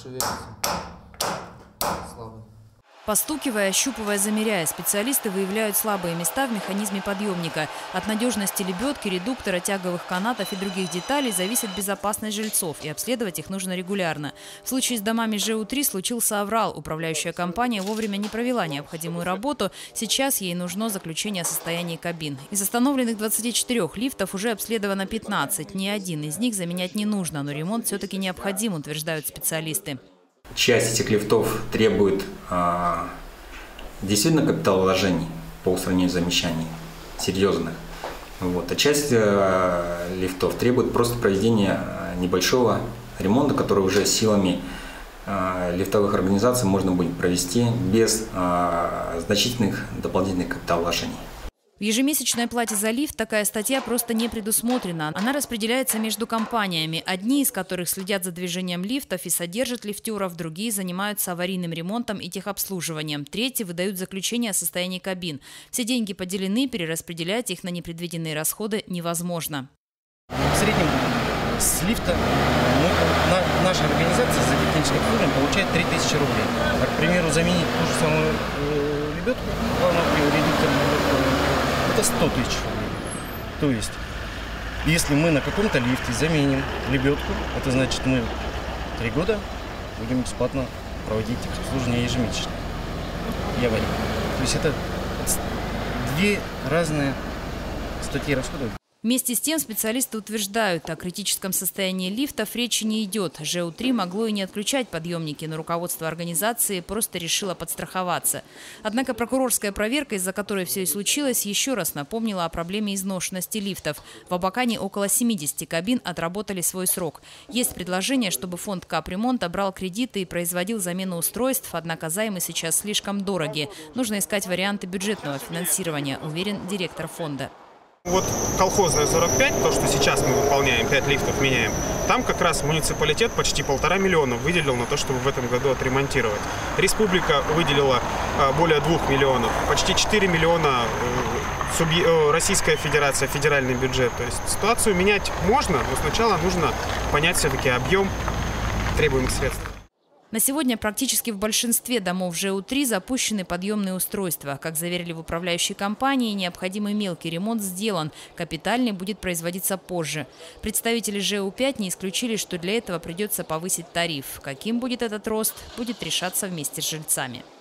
шевелится. Слабый. Постукивая, ощупывая, замеряя, специалисты выявляют слабые места в механизме подъемника. От надежности лебедки, редуктора, тяговых канатов и других деталей зависит безопасность жильцов, и обследовать их нужно регулярно. В случае с домами ЖЭУ-3 случился аврал. Управляющая компания вовремя не провела необходимую работу. Сейчас ей нужно заключение о состоянии кабин. Из остановленных 24 лифтов уже обследовано 15. Ни один из них заменять не нужно, но ремонт все-таки необходим, утверждают специалисты. Часть этих лифтов требует действительно капиталовложений по устранению замечаний серьезных. А часть лифтов требует просто проведения небольшого ремонта, который уже силами лифтовых организаций можно будет провести без значительных дополнительных капиталовложений. В ежемесячной плате за лифт такая статья просто не предусмотрена. Она распределяется между компаниями, одни из которых следят за движением лифтов и содержат лифтеров, другие занимаются аварийным ремонтом и техобслуживанием, третьи выдают заключение о состоянии кабин. Все деньги поделены, перераспределять их на непредвиденные расходы невозможно. В среднем с лифта наша организация за техническое обслуживание получает 3000 рублей. К примеру, заменить ту же самую лебедку, редуктор, это 100 тысяч рублей. То есть, если мы на каком-то лифте заменим лебедку, это значит, мы 3 года будем бесплатно проводить техобслуживание ежемесячно и аварии. То есть это две разные статьи расходов. Вместе с тем специалисты утверждают, о критическом состоянии лифтов речи не идет. ЖЭУ-3 могло и не отключать подъемники, но руководство организации просто решило подстраховаться. Однако прокурорская проверка, из-за которой все и случилось, еще раз напомнила о проблеме изношенности лифтов. В Абакане около 70 кабин отработали свой срок. Есть предложение, чтобы фонд капремонта брал кредиты и производил замену устройств, однако займы сейчас слишком дороги. Нужно искать варианты бюджетного финансирования, уверен директор фонда. Вот колхозная 45, то, что сейчас мы выполняем, 5 лифтов меняем, там как раз муниципалитет почти 1,5 миллиона выделил на то, чтобы в этом году отремонтировать. Республика выделила более 2 миллионов, почти 4 миллиона Российская Федерация, федеральный бюджет. То есть ситуацию менять можно, но сначала нужно понять все-таки объем требуемых средств. На сегодня практически в большинстве домов ЖЭУ-3 запущены подъемные устройства. Как заверили в управляющей компании, необходимый мелкий ремонт сделан. Капитальный будет производиться позже. Представители ЖЭУ-5 не исключили, что для этого придется повысить тариф. Каким будет этот рост, будет решаться вместе с жильцами.